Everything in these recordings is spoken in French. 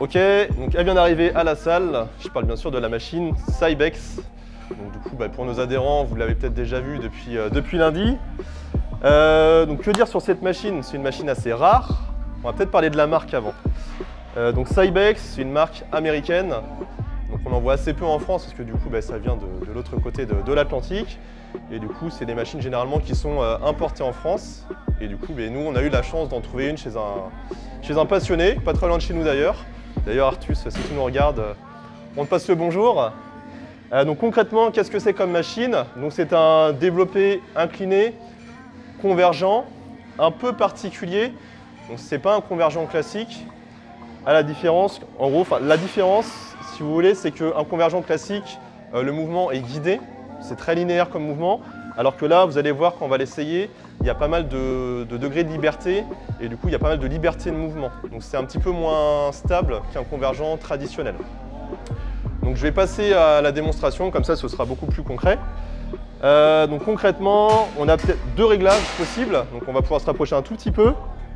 Ok, donc elle vient d'arriver à la salle. Je parle bien sûr de la machine Cybex. Donc du coup, pour nos adhérents, vous l'avez peut-être déjà vu depuis lundi. Donc que dire sur cette machine? C'est une machine assez rare. On va peut-être parler de la marque avant. Donc Cybex, c'est une marque américaine. Donc on en voit assez peu en France parce que du coup ça vient de l'autre côté de l'Atlantique. Et du coup c'est des machines généralement qui sont importées en France. Et du coup nous on a eu la chance d'en trouver une chez un passionné, pas très loin de chez nous d'ailleurs. D'ailleurs Artus, si tu nous regardes, on te passe le bonjour. Donc concrètement, qu'est-ce que c'est comme machine? Donc c'est un développé incliné, convergent, un peu particulier. Donc c'est pas un convergent classique. À la différence, en gros, la différence, si vous voulez, c'est qu'un convergent classique, le mouvement est guidé, c'est très linéaire comme mouvement, alors que là, vous allez voir quand on va l'essayer, il y a pas mal de degrés de liberté, et du coup, il y a pas mal de liberté de mouvement. Donc c'est un petit peu moins stable qu'un convergent traditionnel. Donc je vais passer à la démonstration, comme ça ce sera beaucoup plus concret. Donc concrètement, on a peut-être deux réglages possibles, donc on va pouvoir se rapprocher un tout petit peu.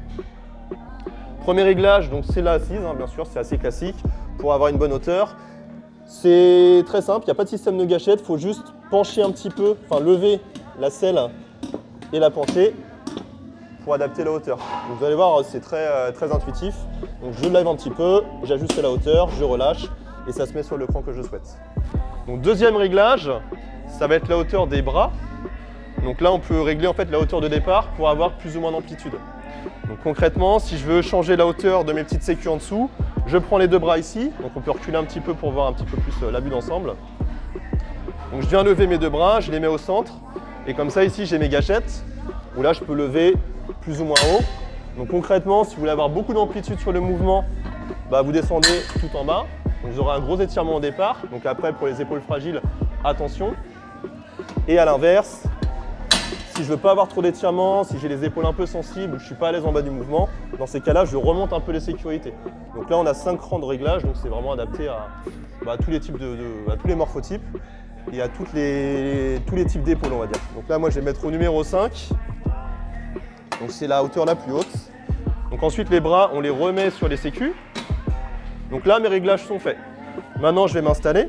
Premier réglage, donc c'est la assise, bien sûr, c'est assez classique pour avoir une bonne hauteur. C'est très simple, il n'y a pas de système de gâchette, il faut juste pencher un petit peu, enfin lever la selle et la pencher pour adapter la hauteur. Donc vous allez voir, c'est très intuitif. Donc je lève un petit peu, j'ajuste la hauteur, je relâche et ça se met sur le cran que je souhaite. Donc deuxième réglage, ça va être la hauteur des bras. Donc là on peut régler en fait la hauteur de départ pour avoir plus ou moins d'amplitude. Donc concrètement, si je veux changer la hauteur de mes petites sécus en dessous, je prends les deux bras ici, donc on peut reculer un petit peu pour voir un petit peu plus la vue d'ensemble. Donc je viens lever mes deux bras, je les mets au centre, et comme ça ici j'ai mes gâchettes, où là je peux lever plus ou moins haut. Donc concrètement, si vous voulez avoir beaucoup d'amplitude sur le mouvement, vous descendez tout en bas, donc vous aurez un gros étirement au départ, donc après pour les épaules fragiles, attention. Et à l'inverse, si je ne veux pas avoir trop d'étirement, si j'ai les épaules un peu sensibles, je ne suis pas à l'aise en bas du mouvement, dans ces cas-là, je remonte un peu les sécurités. Donc là, on a 5 rangs de réglage, donc c'est vraiment adapté à tous les types à tous les morphotypes et à tous les types d'épaules, on va dire. Donc là, moi, je vais mettre au numéro 5. Donc c'est la hauteur la plus haute. Donc ensuite, les bras, on les remet sur les sécus. Donc là, mes réglages sont faits. Maintenant, je vais m'installer.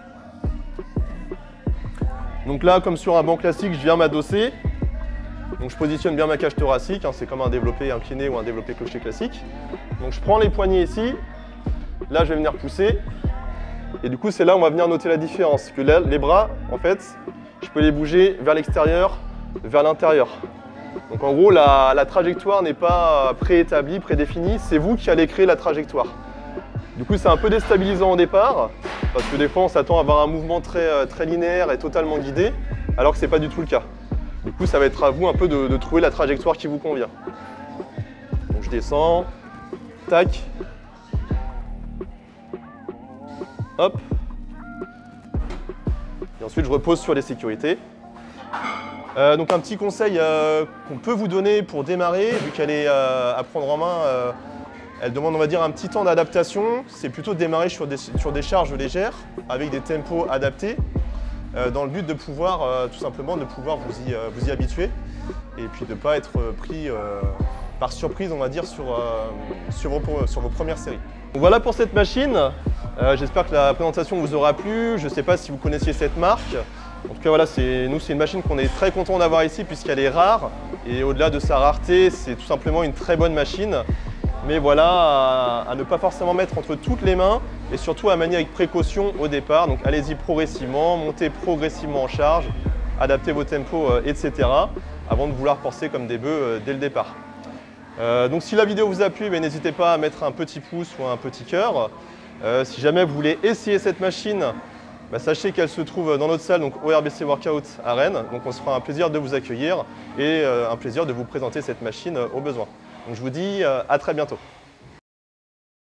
Donc là, comme sur un banc classique, je viens m'adosser. Donc je positionne bien ma cage thoracique, c'est comme un développé incliné ou un développé clocher classique. Donc je prends les poignets ici, là je vais venir pousser. Et du coup c'est là où on va venir noter la différence. Que là, les bras, en fait, je peux les bouger vers l'extérieur, vers l'intérieur. Donc en gros, la trajectoire n'est pas préétablie, prédéfinie, c'est vous qui allez créer la trajectoire. Du coup c'est un peu déstabilisant au départ, parce que des fois on s'attend à avoir un mouvement très linéaire et totalement guidé, alors que ce n'est pas du tout le cas. Du coup, ça va être à vous un peu de trouver la trajectoire qui vous convient. Donc je descends, tac, hop, et ensuite je repose sur les sécurités. Donc un petit conseil qu'on peut vous donner pour démarrer, vu qu'elle est à prendre en main, elle demande on va dire un petit temps d'adaptation, c'est plutôt de démarrer sur des charges légères, avec des tempos adaptés. Dans le but de pouvoir tout simplement vous y habituer et puis de ne pas être pris par surprise, on va dire, sur vos premières séries. Donc voilà pour cette machine. J'espère que la présentation vous aura plu. Je ne sais pas si vous connaissiez cette marque. En tout cas, voilà, c'est une machine qu'on est très content d'avoir ici puisqu'elle est rare. Et au-delà de sa rareté, c'est tout simplement une très bonne machine. Mais voilà, à ne pas forcément mettre entre toutes les mains et surtout à manier avec précaution au départ. Donc allez-y progressivement, montez progressivement en charge, adaptez vos tempos, etc. avant de vouloir penser comme des bœufs dès le départ. Donc si la vidéo vous a plu, n'hésitez pas à mettre un petit pouce ou un petit cœur. Si jamais vous voulez essayer cette machine, sachez qu'elle se trouve dans notre salle, donc au RBC Workout à Rennes. Donc on se fera un plaisir de vous accueillir et un plaisir de vous présenter cette machine au besoin. Donc je vous dis à très bientôt.